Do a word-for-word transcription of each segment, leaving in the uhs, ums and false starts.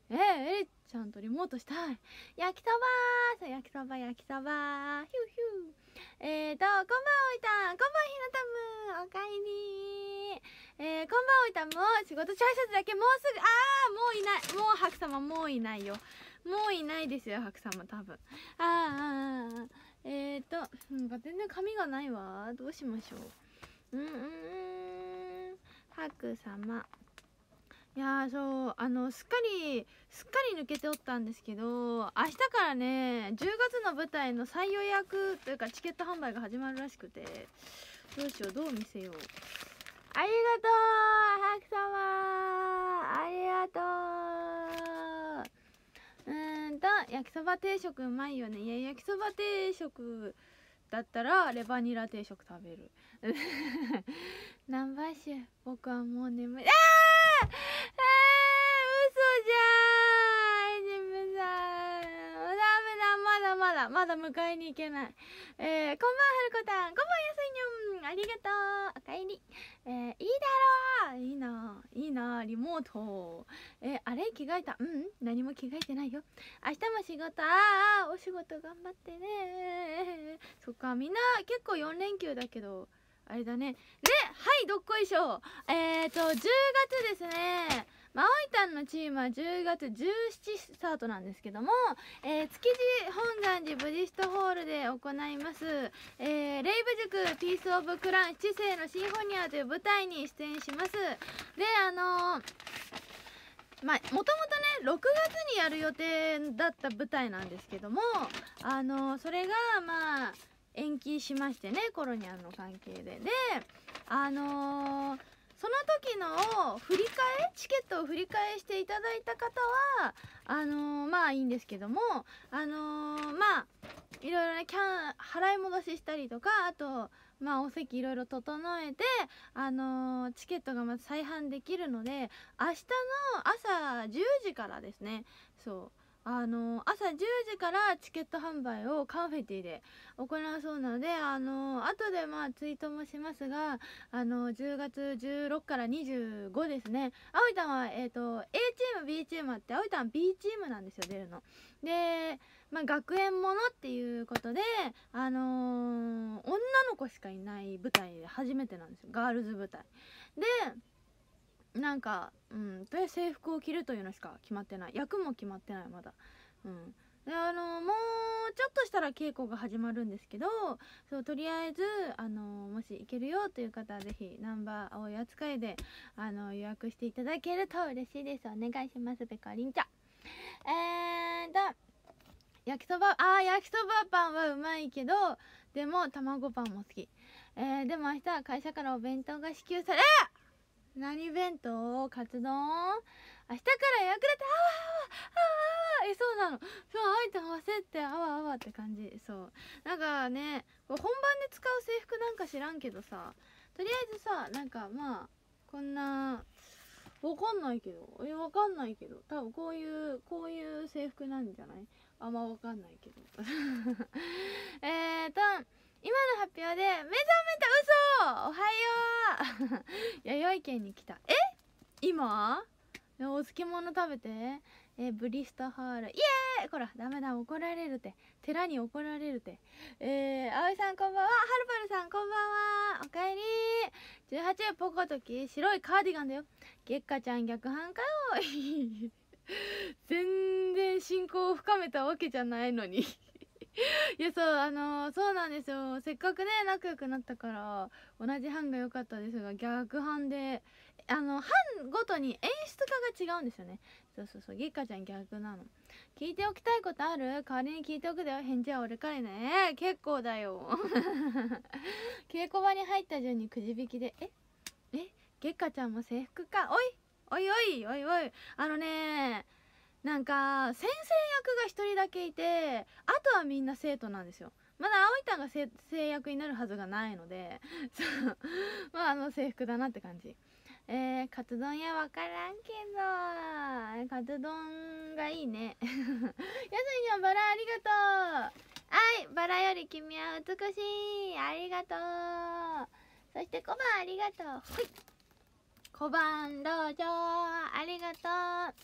えー、エリちゃんとリモートしたい。焼きそばー、焼きそば焼きそばー、ヒューヒュー。えーと、こんばんはおいたん、こんばんひなたむ、おかえりー。えー、こんばんおいたんも、仕事ちゃいさつだけもうすぐ、あー、もういない。もう白様もういないよ。もういないですよ、白様多分。あーあーあー、えーと、なんか全然髪がないわ。どうしましょう。うんうんうん、白様。いやー、そう、あのすっかりすっかり抜けておったんですけど、明日からねじゅうがつの舞台の再予約というかチケット販売が始まるらしくて、どうしよう、どう見せよう。ありがとう白様、ありがとう。うーんと焼きそば定食うまいよね。いや、焼きそば定食だったらレバニラ定食食べる。ナンバーシュ、僕はもう眠い。あーあー、嘘じゃーん、自分さん、ダメだ、まだまだまだ迎えに行けない。えー、こんばんはるこたん、こんばんやすいにょん、ありがとう、おかえり。えー、いいだろう、いいないいな、リモート。えー、あれ着替えた？うん、何も着替えてないよ。明日も仕事、ああお仕事頑張ってね。そっか、みんな結構よん連休だけどあれだね。で、はい、どっこいしょ。えーとじゅうがつですね。まあ、おいたんのチームはじゅうがつじゅうしちスタートなんですけども、えー、築地本願寺ブディストホールで行います、えー、レイブ塾ピースオブクラン七世のシンフォニアという舞台に出演します。で、あのーまあ、もともとねろくがつにやる予定だった舞台なんですけども、あのーそれがまあ延期しましてね、コロニャンの関係で。で、あのーその時の振り替えチケットを振り替えしていただいた方はあのーまあいいんですけども、あのーまあいろいろねキャン払い戻ししたりとか、あとまあお席いろいろ整えて、あのーチケットがまず再販できるので、明日の朝じゅうじからですね。そうあのー朝じゅうじからチケット販売をカンフェティで行うそうなので、あのー後でまあツイートもしますが、あのーじゅうがつじゅうろくからにじゅうごですね。あおいたんはえっ、と A チーム B チームあって、あおいたん B チームなんですよ、出るので。まあ、学園ものっていうことで、あのー女の子しかいない舞台で初めてなんですよ、ガールズ舞台で。なんか、うん、とりあえず制服を着るというのしか決まってない、役も決まってないまだ。うんで、あのーもうちょっとしたら稽古が始まるんですけど、そうとりあえず、あのーもし行けるよという方はぜひナンバー青い扱いで、あのー予約していただけると嬉しいです。お願いします。ペカリンちゃん。えーと焼きそば、あー焼きそばパンはうまいけど、でも卵パンも好き。えー、でも明日は会社からお弁当が支給され、何弁当？カツ丼？明日から予約だって。あわあわあわえ、そうなの。そう、あいたん忘れて、あわあわって感じ。そう、なんかね、本番で使う制服なんか知らんけどさ、とりあえずさ、なんかまあこんな、わかんないけど、えわかんないけど多分こういうこういう制服なんじゃない？あんまわかんないけど。えーと今の発表で目覚めた。嘘、おはよう。弥生県に来た。え今お漬物食べて。えブリストハールイエーイ。こらダメだ、怒られるて、寺に怒られるて。えー、葵さんこんばんは。はるばるさんこんばんは、おかえり。じゅうはちポコトキ白いカーディガンだよ。月下ちゃん逆反かよ。全然親交を深めたわけじゃないのに。いや、そう、あのー、そうなんですよ。せっかくね仲良くなったから同じ班が良かったですが、逆班で、あの班ごとに演出家が違うんですよね。そうそうそう、月花ちゃん逆なの。聞いておきたいことある？代わりに聞いておくだよ。返事は俺からね。結構だよ。稽古場に入った順にくじ引きで、ええ月花ちゃんも制服か。おいおいおいおいおい、あのねなんか先生役がひとりだけいて、あとはみんな生徒なんですよ。まだ葵たんが制役になるはずがないので、そうまああの制服だなって感じ。えー、カツ丼屋わからんけどカツ丼がいいね。やすいにはバラありがとう。はい、バラより君は美しい、ありがとう。そして小判ありがとう。ほい、小判どうぞ、ありがとう。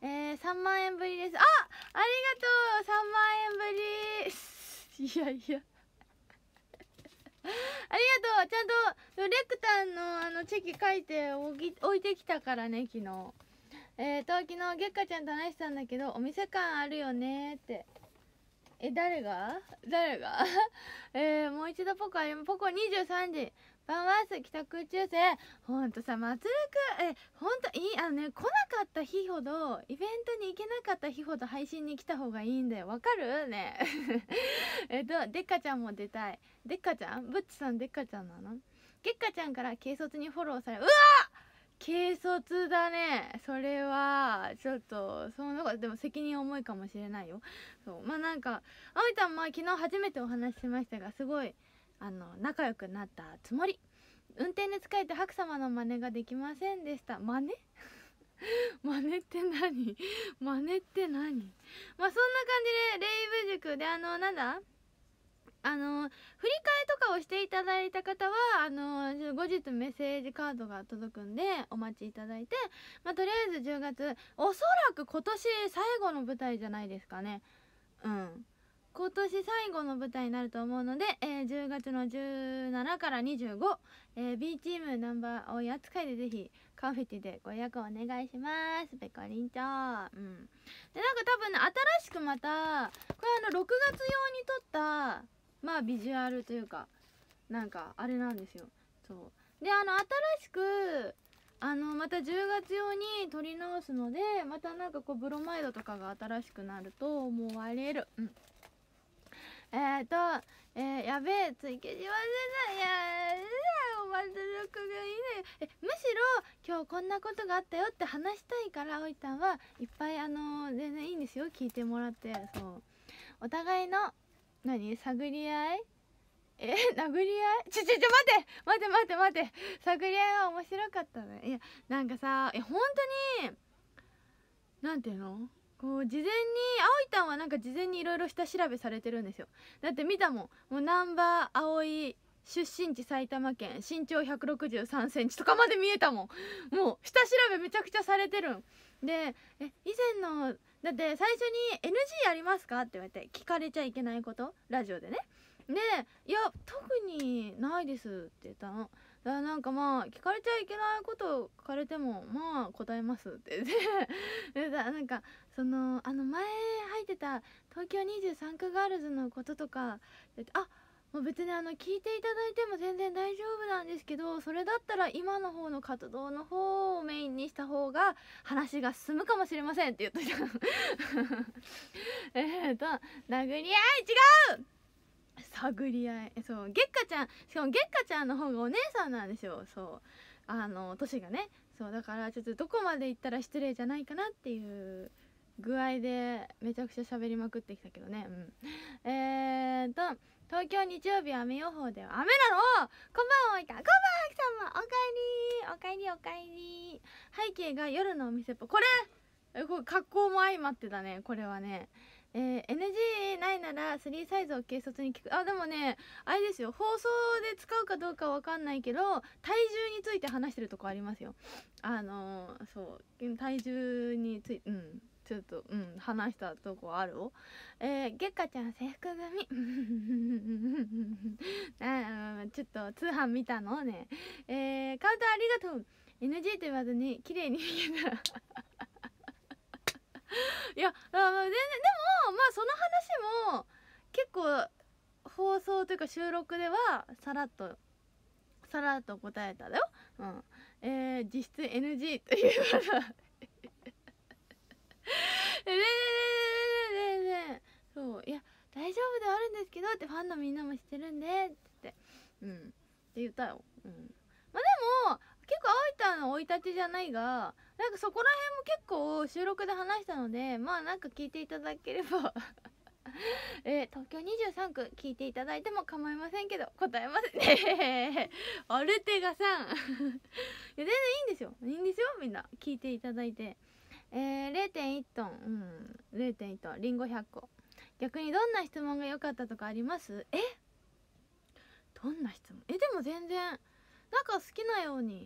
えー、さんまんえんぶりです。あ、ありがとう、さんまんえんぶりいやいやありがとう。ちゃんとレクタンのあのチェキ書いて置いてきたからね、昨日。えーと昨日月花ちゃんと話したんだけど、お店感あるよねって。え、誰が誰がえー、もう一度ポコあります。ポコにじゅうさんじバンワース帰宅宇宙生。ほんとさ、まつるくん、え、ほんといい、あのね、来なかった日ほど、イベントに行けなかった日ほど配信に来た方がいいんだよ。わかるねえっと、でっかちゃんも出たい。でっかちゃんブッチさんでっかちゃんなの？げっかちゃんから軽率にフォローされ、うわっ軽率だね。それはちょっとそのでも責任重いかもしれないよ。そうまあなんかあおいたんまあ昨日初めてお話ししましたが、すごいあの仲良くなったつもり。運転で疲れて白様の真似ができませんでした。真似真似って何真似って何まあそんな感じでレイブ塾であのなんだあの振り替えとかをしていただいた方はあの後日メッセージカードが届くんでお待ちいただいて、まあ、とりあえずじゅうがつおそらく今年最後の舞台じゃないですかね。うん今年最後の舞台になると思うので、えー、じゅうがつのじゅうしちからにじゅうご、えー、B チームナンバー追い扱いでぜひカンフェティでご予約お願いします。ペコリンチョ。うんでなんか多分ね新しくまたこれあのろくがつ用に撮ったまあビジュアルというかなんかあれなんですよ。そうであの新しくあのまたじゅうがつ用に撮り直すので、またなんかこうブロマイドとかが新しくなると思われる。うんえーと、えー、やべえ、追加し忘れた。いやー、おまつるくがいいね。え、むしろ、今日こんなことがあったよって話したいから、おいたんはいっぱい、あのー、全然いいんですよ。聞いてもらって。そう。お互いの、何探り合いえ、殴り合いちょちょちょ、待って待って待って待って探り合いは面白かったね。いや、なんかさ、え、本当に、なんていうのこう事前に葵たんはなんか事前にいろいろ下調べされてるんですよ。だって見たもん、もう南波葵出身地埼玉県身長ひゃくろくじゅうさんセンチとかまで見えたもん。もう下調べめちゃくちゃされてるんで、え以前のだって最初に エヌジー ありますかって言われて聞かれちゃいけないことラジオでね。でいや特にないですって言ったの。だからなんかまあ聞かれちゃいけないことを聞かれてもまあ答えますって言ってでなんかそのあの前入ってた東京にじゅうさん区ガールズのこととかあもう別にあの聞いていただいても全然大丈夫なんですけど、それだったら今の方の活動の方をメインにした方が話が進むかもしれませんって言っといたえっと殴り合い違う探り合いそう月花ちゃんしかも月花ちゃんの方がお姉さんなんですよ。そうあの年がね。そうだからちょっとどこまで行ったら失礼じゃないかなっていう具合でめちゃくちゃ喋りまくってきたけどね。うんえーと東京日曜日雨予報では雨なの。こんばんはおいたこんばんはきさんもおかえりおかえりおかえり。背景が夜のお店っぽこれこれ格好も相まってだねこれはね。えー、エヌジー ないならスリーサイズを軽率に聞く。あでもねあれですよ、放送で使うかどうかわかんないけど体重について話してるとこありますよ。あのー、そう体重についてうんちょっとうん話したとこあるを。えー、月花ちゃん制服組あちょっと通販見たのね。えー、カウントありがとう。 エヌジー と言わずに綺麗に見えたらいや全然でもまあその話も結構放送というか収録ではさらっとさらっと答えただよ。うんえー、実質 エヌジー ということでねねねねねそういや大丈夫ではあるんですけどってファンのみんなも知ってるんでってうんって言ったよ。うんまあでも結構青いたの生い立ちじゃないがなんかそこら辺も結構収録で話したのでまあなんか聞いていただければえー、東京にじゅうさん区聞いていただいても構いませんけど答えませんねアルテガさんいや全然いいんですよいいんですよみんな聞いていただいて。えー、れいてんいち トンうん れいてんいち トンリンゴひゃっこ。逆にどんな質問が良かったとかあります？えどんな質問えでも全然なんか好きなように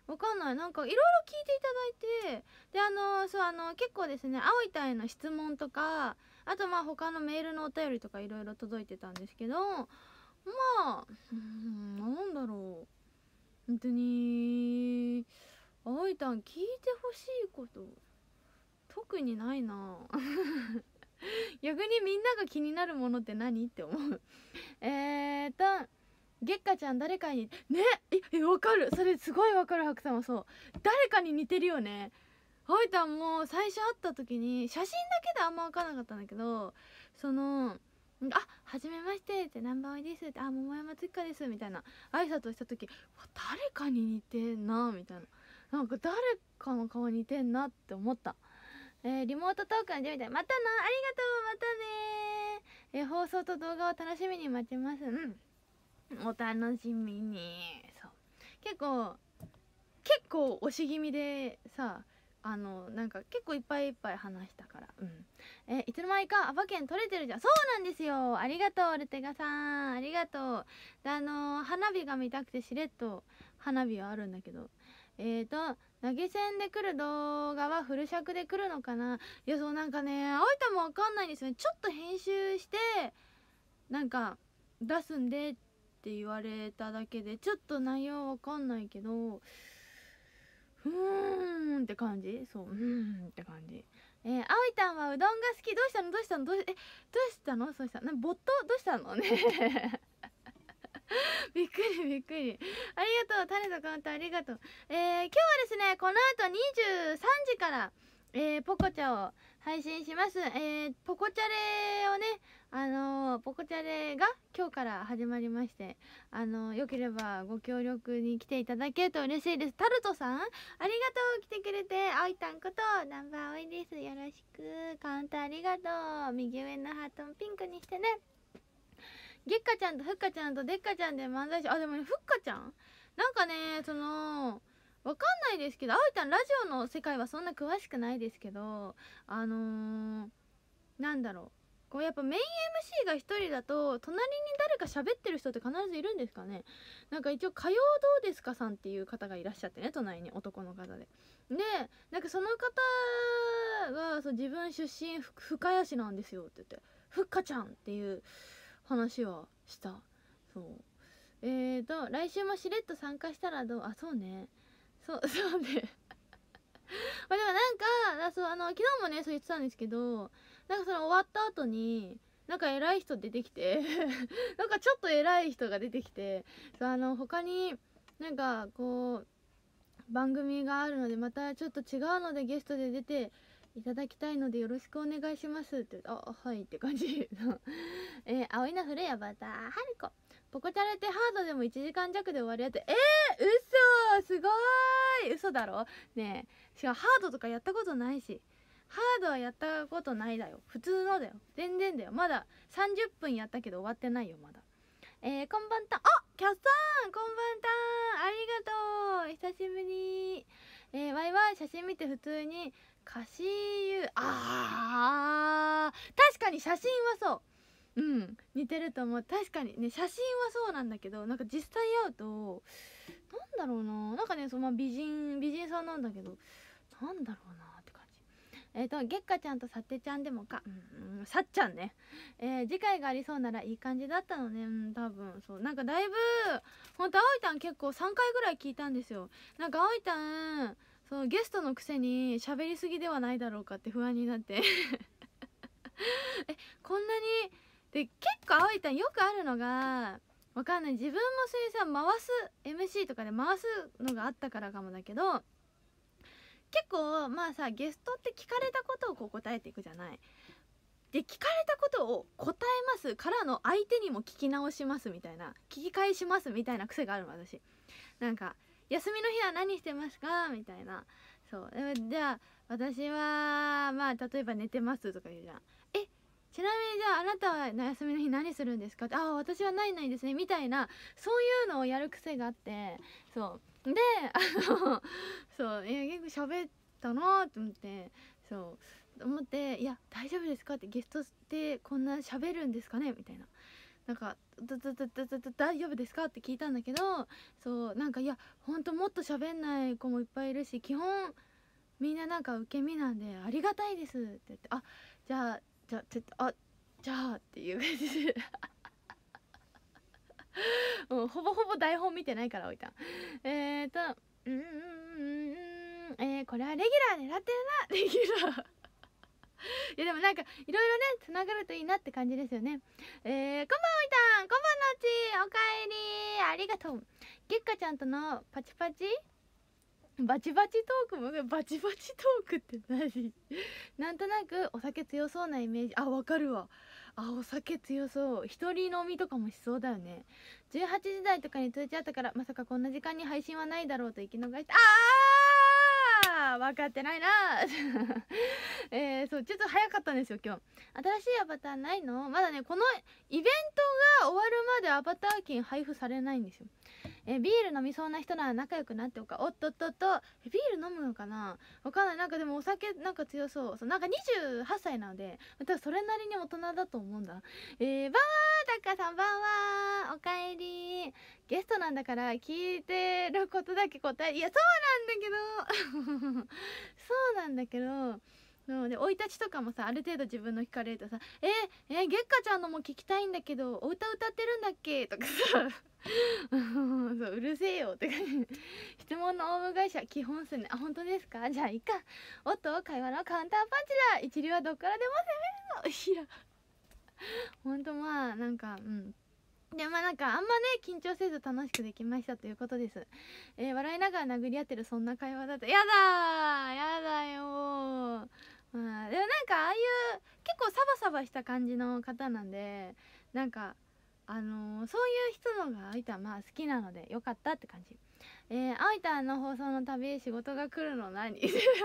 わかんない、なんかいろいろ聞いていただいて、であのそうあの結構ですね、葵たんへの質問とか、あとまあ他のメールのお便りとかいろいろ届いてたんですけど、まあうーんなんだろう、本当に葵たん聞いてほしいこと特にないな逆にみんなが気になるものって何って思うえーと月花ちゃん誰かにねえわかる、それすごいわかる。白さんもそう誰かに似てるよね。葵たんも最初会った時に写真だけであんま分からなかったんだけど、その「あはじめまして」って「ナンバーワイです」って「あ桃山月花です」みたいな挨拶をした時、誰かに似てんなみたいな、なんか誰かの顔似てんなって思った。えー、リモートトークの準備でまたのありがとう、またねー、えー、放送と動画を楽しみに待ちます。うん、お楽しみに。そう結構結構押し気味でさ、あのなんか結構いっぱいいっぱい話したから、うんえーいつの間にかアバ券取れてるじゃん。そうなんですよ、ありがとうルテガさん、ありがとう。であのー花火が見たくてしれっと花火はあるんだけど、えーと投げ銭で来る動画はフル尺で来るのかな。いやそうなんかね、葵たもわかんないんですよね。ちょっと編集してなんか出すんでって言われただけで、ちょっと内容わかんないけど、ふーんって感じ。そう、うーんって感じ。えー、葵たんはうどんが好き。どうしたのどうしたのどうえどうしたのそうしたな、ボットどうしたのねびっくりびっくり、ありがとう。種とカウンターありがとう。えー、今日はですねこの後にじゅうさんじから、えー、ポコチャを配信します。えー、ポコチャレをね、あのー、ポコチャレが今日から始まりまして、あのー、よければご協力に来ていただけると嬉しいです。タルトさんありがとう、来てくれて。あいたんことナンバーワイです。よろしく。カウンターありがとう。右上のハートもピンクにしてね。月花ちゃんとふっかちゃんとでっかちゃんで漫才師、あでもねふっかちゃんなんかね、そのわかんないですけど、あおいたんラジオの世界はそんな詳しくないですけど、あのー、なんだろう、こうやっぱメイン エムシー が一人だと隣に誰か喋ってる人って必ずいるんですかね。なんか一応火曜どうですかさんっていう方がいらっしゃってね、隣に男の方で。でなんかその方がそう自分出身深谷市なんですよって言って、ふっかちゃんっていう話はした。そうえーと来週もしれっと参加したらどう。あそうね、そうそうねまあでもなんかそうあの昨日もねそう言ってたんですけど、なんかその終わった後になんか偉い人出てきてなんかちょっと偉い人が出てきて、そうあの他になんかこう番組があるのでまたちょっと違うのでゲストで出ていただきたいのでよろしくお願いしますって言って、あはいって感じえー、青いなフレアバターハルコポコチャレってハードでもいちじかん弱で終わるやつ。えー、嘘すごーい、嘘だろねえ。しかもハードとかやったことないし、ハードはやったことないだよ、普通のだよ、全然だよ。まださんじゅっぷんやったけど終わってないよまだ。えー、こんばんたん、あキャッサーンこんばんたん、ありがとう、久しぶり。えー、わいは写真見て普通に歌詞言う。あー確かに写真はそううん似てると思う。確かにね写真はそうなんだけど、なんか実際会うとなんだろうな、なんかねその、まあ、美人美人さんなんだけどなんだろうなって感じ。えっ、ー、と月花ちゃんとさってちゃんでもか、うん、うん、さっちゃんね。えー、次回がありそうならいい感じだったのね。うん多分そうなんかだいぶほんとあおいたん結構さんかいぐらい聞いたんですよ。なんかあおいたんそうゲストのくせに喋りすぎではないだろうかって不安になってえこんなにで結構あおいたんよくあるのがわかんない、自分もそういうさ回す エムシー とかで回すのがあったからかもだけど、結構まあさゲストって聞かれたことをこう答えていくじゃない。で聞かれたことを答えますからの相手にも聞き直しますみたいな、聞き返しますみたいな癖があるの私。なんか休みの日は何してますかみたいな。そうじゃあ私はまあ例えば寝てますとか言うじゃん。えちなみにじゃああなたは休みの日何するんですかって、ああ私はないないですねみたいな、そういうのをやる癖があって、そうであのそういや結構喋ったなと思って、そう思って、いや大丈夫ですかって、ゲストってこんな喋るんですかねみたいななんか「だだだだだだ大丈夫ですか?」って聞いたんだけど、そうなんかいやほんともっと喋んない子もいっぱいいるし、基本みんななんか受け身なんでありがたいですって言って、あじゃあじゃあちょっとあじゃあっていう感じでもうほぼほぼ台本見てないから置いた。えーとうーんえー、これはレギュラー狙ってるなレギュラーいやでもなんかいろいろねつながるといいなって感じですよね。えー、こんばんおいたん、こんばんのちおかえりありがとう。月花ちゃんとのパチパチバチバチトークもバチバチトークって何なんとなくお酒強そうなイメージ。あわかるわ。あお酒強そう。一人飲みとかもしそうだよね。じゅうはちじ台とかに通知あったからまさかこんな時間に配信はないだろうと生き逃して、あー分かってないなえー、そうちょっと早かったんですよ今日。新しいアバターないの？まだねこのイベントが終わるまでアバター券配布されないんですよ。えビール飲みそうな人なら仲良くなっておか。おっとっとっとえビール飲むのかな、わかんない。なんかでもお酒なんか強そう。そうなんかにじゅうはっさいなので多分それなりに大人だと思うんだ。えー、ばんはー、タッカーさんばんは、おかえり。ゲストなんだから聞いてることだけ答え、いやそうなんだけどそうなんだけどので生い立ちとかもさある程度自分の聞かれるとさ「えー、えー、月花ちゃんのも聞きたいんだけどお歌歌ってるんだっけ?」とかさそううるせえよって感じ質問のオウム返しは基本っすね。あ本当ですか？じゃあいいか。おっと会話のカウンターパンチだ。一流はどっからでも攻めるの。いやほんとまあなんかうんでまあなんかあんまね緊張せず楽しくできましたということです。えー、笑いながら殴り合ってるそんな会話だとやだーやだよー。まあでもなんかああいう結構サバサバした感じの方なんでなんかあのー、そういう人のがあいたまあ好きなのでよかったって感じ。えー、あいたの放送のたび仕事が来るの何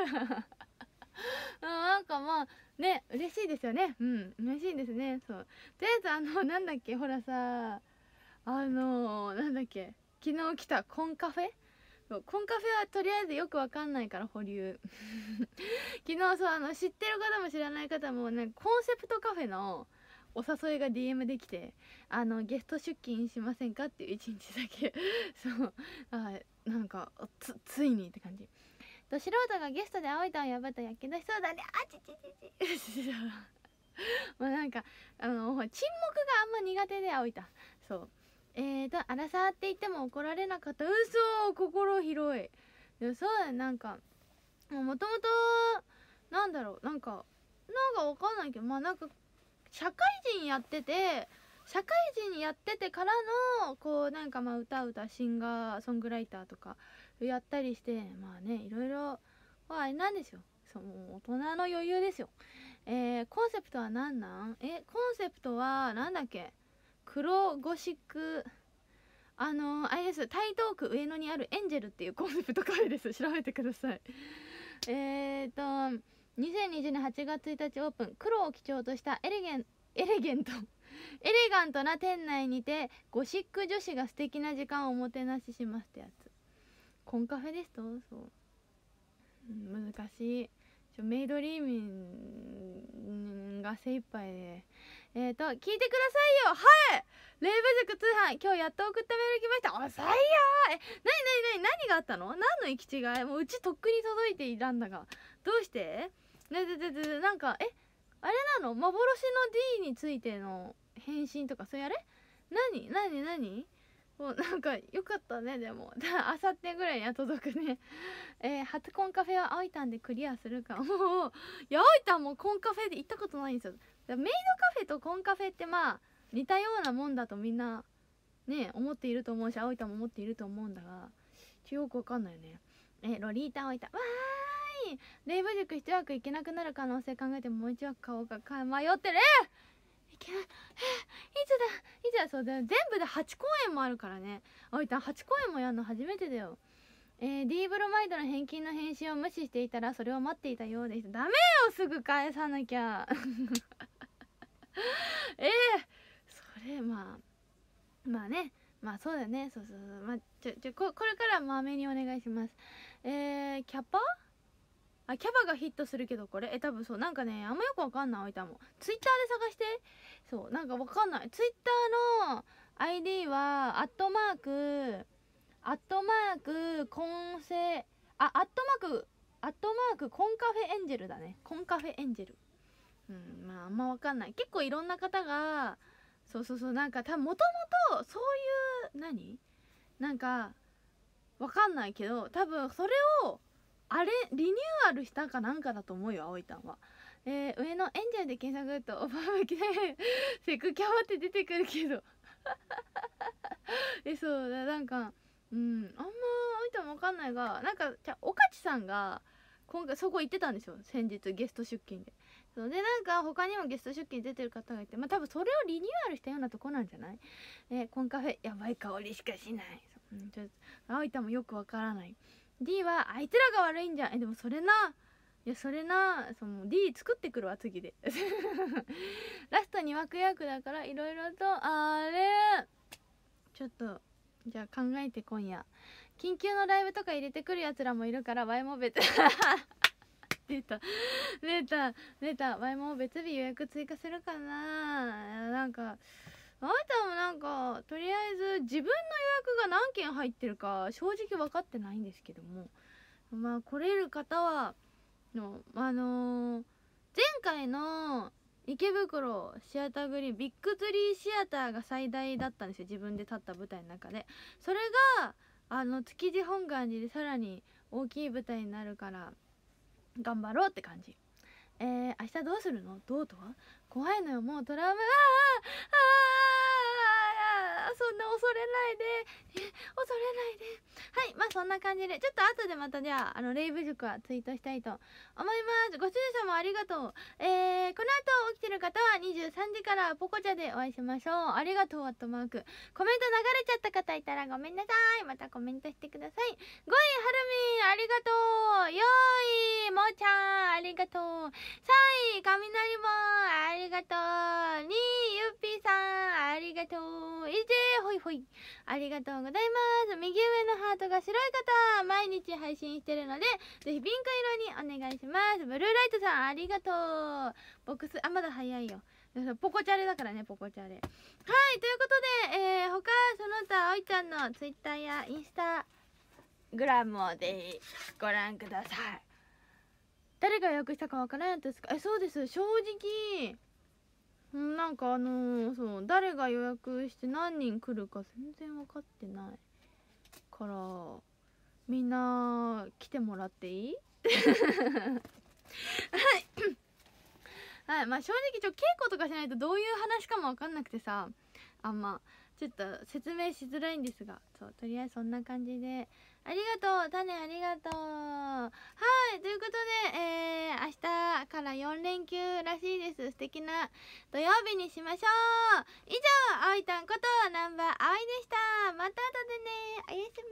なんかまあね嬉しいですよね。うん嬉しいですね。そうとりあえずあのなんだっけほらさあのー、なんだっけ昨日来たコンカフェコンカフェはとりあえずよくわかんないから保留昨日そうあの知ってる方も知らない方もねコンセプトカフェのお誘いが ディーエム できてあのゲスト出勤しませんかっていういちにちだけそうあなんかつついにって感じ。と素人がゲストで青いタンを破ったやけどしそうだね。あちちちちまあなんかあの沈黙があんま苦手で青いタンそうえーとアラサーって言っても怒られなかった。嘘心広い。でもそうだねなんかもともとなんだろうなんかなんかわかんないけどまあなんか社会人やってて社会人やっててからのこうなんかまあ歌歌シンガーソングライターとかやったりしてまあねいろいろまああれなんですよ。そう大人の余裕ですよ。えー、コンセプトは何なんえコンセプトはなんだっけ黒ゴシックあのー、あれです台東区上野にあるエンジェルっていうコンセプトカフェです。調べてください。えーとにせんにじゅうねんはちがつついたちオープン。黒を基調としたエレゲンエレゲントエレガントな店内にてゴシック女子が素敵な時間をおもてなししますってやつ。コンカフェですとそう、うん、難しいちょメイドリーミンが精一杯でえーと聞いてくださいよ。はいレイブ塾通販今日やっと送ったメール来ました。遅いよー。えなになになに何があったの？何の行き違い？もううちとっくに届いていたんだがどうしてねでででなんかえあれなの幻の D についての返信とかそういうあれ何何何もうなんかよかったね。でもあさってぐらいには届くねえー、初コンカフェはあいたんでクリアするかもういやあいたんもコンカフェで行ったことないんですよ。だメイドカフェとコンカフェってまあ似たようなもんだとみんなね思っていると思うしあおいたも思っていると思うんだがよくわかんないよね。えロリータあおいたわーいレイブ塾一枠行けなくなる可能性考えてもう一枠買おうか迷ってる。えー、いけないえー、いつだいつだそうだよ全部ではちこうえんもあるからね。あおいたはちこうえんもやるの初めてだよ。えー、D ブロマイドの返金の返信を無視していたらそれを待っていたようです。ダメよすぐ返さなきゃえー、それまあまあねまあそうだねそうそうそうまあちょちょここれからまめにお願いします。えー、キャパあ、キャバがヒットするけどこれえ多分そうなんかねあんまよくわかんない。おいたもツイッターで探して。そうなんかわかんない。ツイッターの アイディー はアットマークアットマークコンセあアットマークアットマークコンカフェエンジェルだね。コンカフェエンジェル。うんまああんまわかんない。結構いろんな方がそうそうそうなんか多分もともとそういう何なんかわかんないけど多分それをあれリニューアルしたかなんかだと思うよ。葵たんは。えー、上のエンジェルで検索とオファー向きでセクキャバって出てくるけどえそうだなんかうんあんま葵たんもわかんないがなんかじゃおかちさんが今回そこ行ってたんですよ先日ゲスト出勤で。そうでなんか他にもゲスト出勤出てる方がいてまあ多分それをリニューアルしたようなとこなんじゃない。えー、コンカフェやばい香りしかしない。そう、うん、ちょっと葵たんもよくわからない。D はあいつらが悪いんじゃん。えでもそれないやそれなその D 作ってくるわ次でラストに枠役だからいろいろとあれちょっとじゃあ考えて今夜緊急のライブとか入れてくるやつらもいるからワイも別出た出た出たワイも別日予約追加するかな。なんかあなたもなんかとりあえず自分の予約が何件入ってるか正直分かってないんですけどもまあ来れる方はのあのー、前回の池袋シアターグリーンビッグツリーシアターが最大だったんですよ自分で立った舞台の中で。それがあの築地本願寺でさらに大きい舞台になるから頑張ろうって感じ。えー、明日どうするのどうとは怖いのよもうトラウマあーあーそんな恐れないで恐れないではいまあそんな感じでちょっと後でまたじゃああのレイブ塾はツイートしたいと思います。ご主人様ありがとう。えー、この後起きてる方はにじゅうさんじからポコチャでお会いしましょう。ありがとうアットマークコメント流れちゃった方いたらごめんなさい。またコメントしてください。ごいはるみんありがとう。よーいもーちゃんありがとう。さい雷もありがとう。にゆっぴーさんありがとう。いぜほいほいありがとうございます。右上のハートが白い方毎日配信してるのでぜひピンク色にお願いします。ブルーライトさんありがとう。ボックスあまだ早いよポコチャレだからねポコチャレ。はいということで、えー、他その他あおいちゃんのツイッターやインスタグラムをぜひご覧ください。誰が予約したかわからないんですか。えそうです正直なんかあのー、そう誰が予約して何人来るか全然分かってないからみんな来てもらっていいはいはいまあ正直ちょ稽古とかしないとどういう話かも分かんなくてさあんまちょっと説明しづらいんですがそうとりあえずそんな感じでありがとう種ありがとう。はいということで、えー、明日からよん連休らしいです。素敵な土曜日にしましょう。以上あおいたんことナンバーあおいでした。また後でねおやすみ。